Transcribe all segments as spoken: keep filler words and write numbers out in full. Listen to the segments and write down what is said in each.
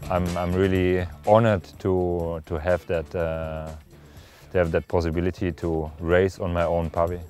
I'm, I'm really honored to, to have that, uh, to have that possibility to race on my own pavé.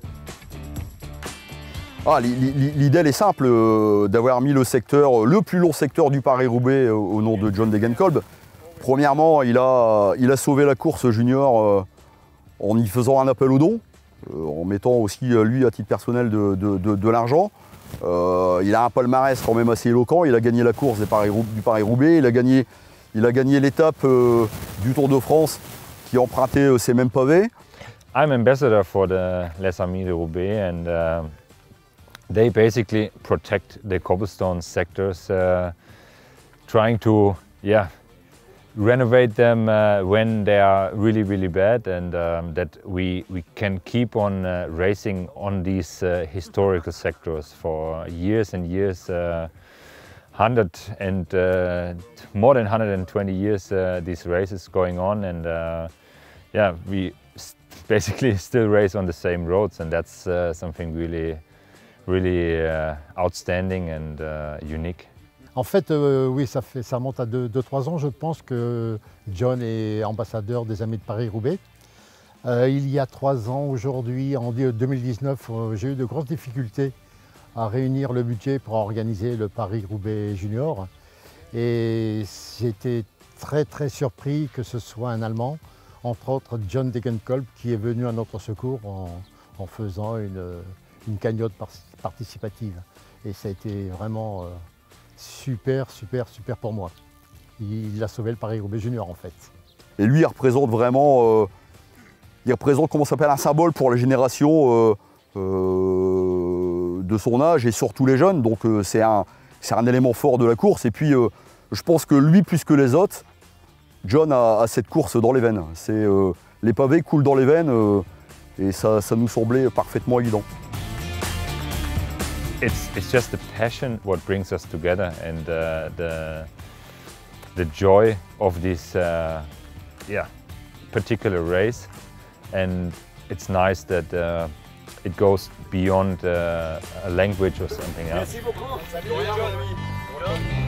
Ah, l'idée elle est simple, euh, d'avoir mis le secteur, le plus long secteur du Paris-Roubaix euh, au nom de John Degenkolb. Premièrement, il a, il a sauvé la course junior euh, en y faisant un appel aux dons, euh, en mettant aussi euh, lui à titre personnel de, de, de, de l'argent. Euh, il a un palmarès quand même assez éloquent, il a gagné la course des Paris, du Paris-Roubaix, il a gagné, il a gagné l'étape euh, du Tour de France qui empruntait euh, ces mêmes pavés. I'm ambassador for the Les Amis de Roubaix and uh, they basically protect the cobblestone sectors, uh, trying to yeah, renovate them uh, when they are really, really bad, and um, that we, we can keep on uh, racing on these uh, historical sectors for years and years, uh, hundred and uh, more than one hundred twenty years uh, these races going on, and uh, yeah, we st basically still race on the same roads, and that's uh, something really really uh, outstanding and uh, unique. En fait, euh, oui, ça, fait, ça monte à deux trois ans. Je pense que John est ambassadeur des Amis de Paris-Roubaix. Euh, il y a trois ans, aujourd'hui, en deux mille dix-neuf, euh, j'ai eu de grosses difficultés à réunir le budget pour organiser le Paris-Roubaix Junior. Et j'ai été très très surpris que ce soit un Allemand, entre autres John Degenkolb, qui est venu à notre secours en, en faisant une, une cagnotte participative. Et ça a été vraiment euh, super, super, super pour moi. Il, il a sauvé le Paris-Roubaix Junior en fait. Et lui, il représente vraiment, euh, il représente, comment ça s'appelle, un symbole pour les générations euh, euh, de son âge et surtout les jeunes. Donc euh, c'est un, c'est un élément fort de la course. Et puis euh, je pense que lui, plus que les autres, John a, a cette course dans les veines. C'est, euh, les pavés coulent dans les veines euh, et ça, ça nous semblait parfaitement évident. It's, it's just the passion what brings us together, and uh, the, the joy of this uh, yeah, particular race. And it's nice that uh, it goes beyond uh, a language or something else. Merci beaucoup. Salut, John.